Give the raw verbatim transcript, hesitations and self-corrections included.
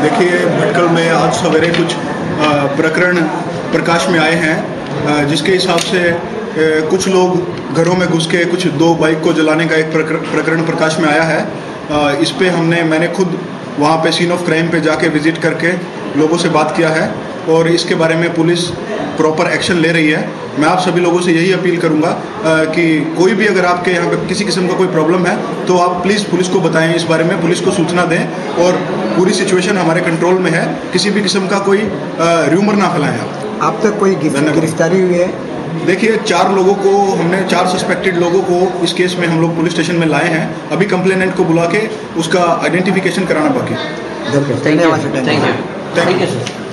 देखिए, भटकल में आज सवेरे कुछ प्रकरण प्रकाश में आए हैं, जिसके हिसाब से कुछ लोग घरों में घुस के कुछ दो बाइक को जलाने का एक प्रकरण प्रकाश में आया है। इस पे हमने मैंने खुद वहाँ पे सीन ऑफ क्राइम पे जाके विजिट करके लोगों से बात किया है और इसके बारे में पुलिस प्रॉपर एक्शन ले रही है। मैं आप सभी लोगों से यही अपील करूंगा कि कोई भी अगर आपके यहाँ पे किसी किस्म का कोई प्रॉब्लम है तो आप प्लीज़ पुलिस को बताएं, इस बारे में पुलिस को सूचना दें और पूरी सिचुएशन हमारे कंट्रोल में है। किसी भी किस्म का कोई र्यूमर ना फैलाएं। आप अब तक कोई गिरफ्तारी हुई है? देखिए, चार लोगों को हमने चार सस्पेक्टेड लोगों को इस केस में हम लोग पुलिस स्टेशन में लाए हैं। अभी कंप्लेनेंट को बुला के उसका आइडेंटिफिकेशन कराना बाकी है। धन्यवाद। Thank you.